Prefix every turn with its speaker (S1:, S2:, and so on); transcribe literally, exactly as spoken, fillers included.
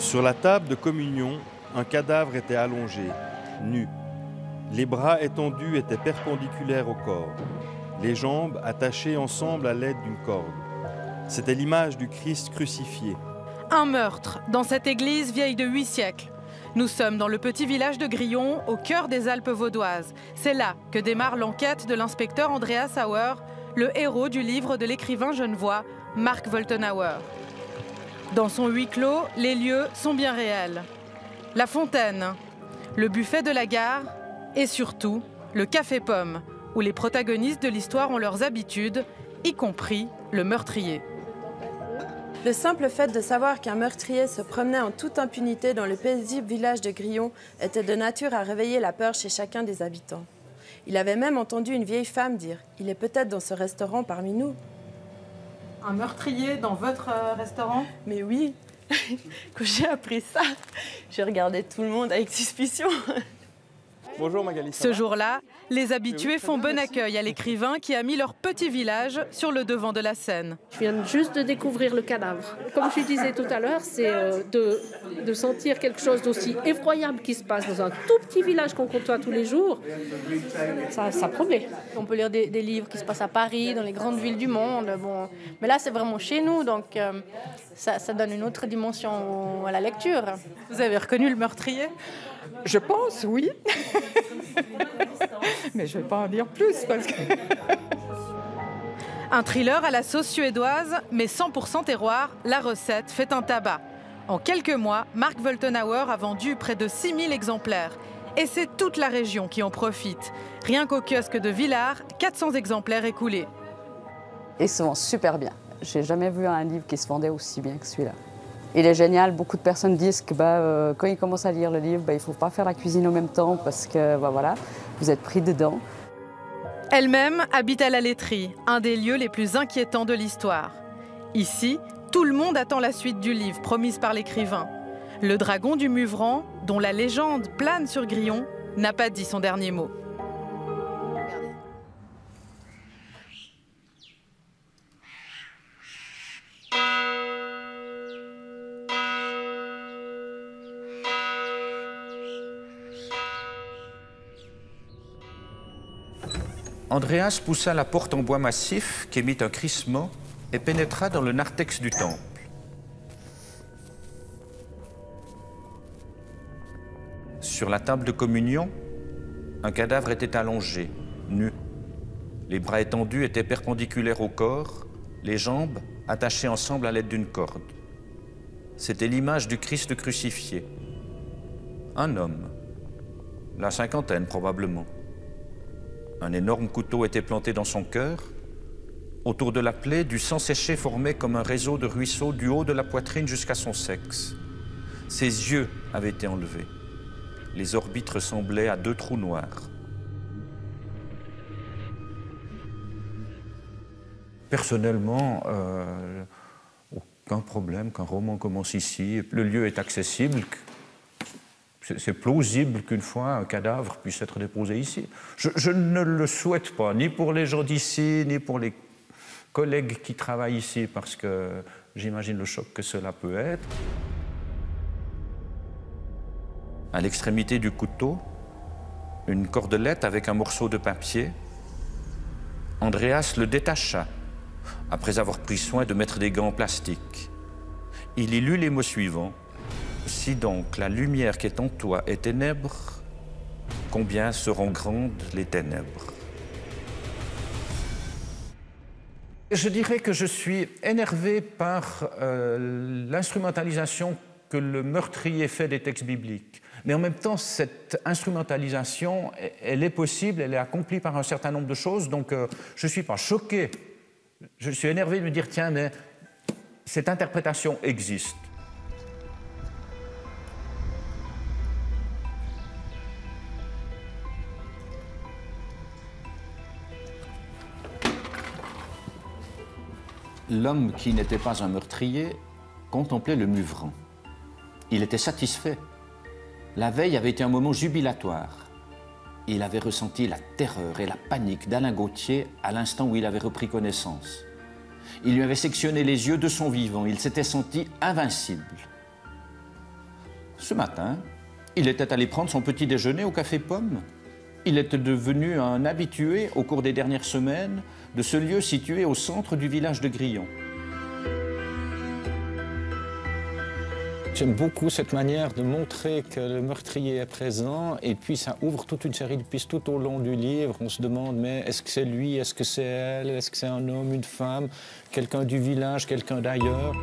S1: Sur la table de communion, un cadavre était allongé, nu. Les bras étendus étaient perpendiculaires au corps, les jambes attachées ensemble à l'aide d'une corde. C'était l'image du Christ crucifié.
S2: Un meurtre dans cette église vieille de huit siècles. Nous sommes dans le petit village de Grillon, au cœur des Alpes vaudoises. C'est là que démarre l'enquête de l'inspecteur Andreas Auer, le héros du livre de l'écrivain genevois Marc Woltenauer. Dans son huis clos, les lieux sont bien réels. La fontaine, le buffet de la gare et surtout le Café Pomme, où les protagonistes de l'histoire ont leurs habitudes, y compris le meurtrier.
S3: Le simple fait de savoir qu'un meurtrier se promenait en toute impunité dans le paisible village de Grillon était de nature à réveiller la peur chez chacun des habitants. Il avait même entendu une vieille femme dire « Il est peut-être dans ce restaurant parmi nous ».
S2: Un meurtrier dans votre euh, restaurant?
S3: Mais oui, quand j'ai appris ça, j'ai regardé tout le monde avec suspicion.
S1: Bonjour Magali.
S2: Ce jour-là, les habitués font bon accueil à l'écrivain qui a mis leur petit village sur le devant de la scène.
S4: Je viens juste de découvrir le cadavre. Comme je disais tout à l'heure, c'est euh, de, de sentir quelque chose d'aussi effroyable qui se passe dans un tout petit village qu'on côtoie tous les jours. Ça, ça promet.
S5: On peut lire des, des livres qui se passent à Paris, dans les grandes villes du monde. Bon. Mais là, c'est vraiment chez nous, donc euh, ça, ça donne une autre dimension à la lecture.
S2: Vous avez reconnu le meurtrier?
S6: Je pense, oui. Mais je ne vais pas en dire plus parce que...
S2: Un thriller à la sauce suédoise, mais cent pour cent terroir, la recette fait un tabac. En quelques mois, Marc Woltenauer a vendu près de six mille exemplaires. Et c'est toute la région qui en profite. Rien qu'au kiosque de Villars, quatre cents exemplaires écoulés.
S7: Et il se vend super bien. J'ai jamais vu un livre qui se vendait aussi bien que celui-là. Il est génial. Beaucoup de personnes disent que bah, euh, quand ils commencent à lire le livre, bah, il ne faut pas faire la cuisine en même temps parce que bah, voilà, vous êtes pris dedans.
S2: Elle-même habite à la laiterie, un des lieux les plus inquiétants de l'histoire. Ici, tout le monde attend la suite du livre promise par l'écrivain. Le dragon du Muvran, dont la légende plane sur Grillon, n'a pas dit son dernier mot.
S8: Andreas poussa la porte en bois massif qui émit un crissement et pénétra dans le narthex du temple. Sur la table de communion, un cadavre était allongé, nu. Les bras étendus étaient perpendiculaires au corps, les jambes attachées ensemble à l'aide d'une corde. C'était l'image du Christ crucifié. Un homme, la cinquantaine probablement. Un énorme couteau était planté dans son cœur. Autour de la plaie, du sang séché formait comme un réseau de ruisseaux du haut de la poitrine jusqu'à son sexe. Ses yeux avaient été enlevés. Les orbites ressemblaient à deux trous noirs. Personnellement, euh, aucun problème qu'un roman commence ici. Le lieu est accessible. C'est plausible qu'une fois un cadavre puisse être déposé ici. Je, je ne le souhaite pas, ni pour les gens d'ici, ni pour les collègues qui travaillent ici, parce que j'imagine le choc que cela peut être. À l'extrémité du couteau, une cordelette avec un morceau de papier. Andreas le détacha, après avoir pris soin de mettre des gants en plastique. Il y lut les mots suivants. Si donc la lumière qui est en toi est ténèbres, combien seront grandes les ténèbres? Je dirais que je suis énervé par euh, l'instrumentalisation que le meurtrier fait des textes bibliques. Mais en même temps, cette instrumentalisation, elle est possible, elle est accomplie par un certain nombre de choses, donc euh, je ne suis pas choqué. Je suis énervé de me dire, tiens, mais cette interprétation existe. L'homme qui n'était pas un meurtrier contemplait le Muvran. Il était satisfait. La veille avait été un moment jubilatoire. Il avait ressenti la terreur et la panique d'Alain Gauthier à l'instant où il avait repris connaissance. Il lui avait sectionné les yeux de son vivant. Il s'était senti invincible. Ce matin, il était allé prendre son petit déjeuner au Café Pomme. Il était devenu un habitué au cours des dernières semaines de ce lieu situé au centre du village de Grillon.
S9: J'aime beaucoup cette manière de montrer que le meurtrier est présent et puis ça ouvre toute une série de pistes tout au long du livre. On se demande, mais est-ce que c'est lui, est-ce que c'est elle, est-ce que c'est un homme, une femme, quelqu'un du village, quelqu'un d'ailleurs ?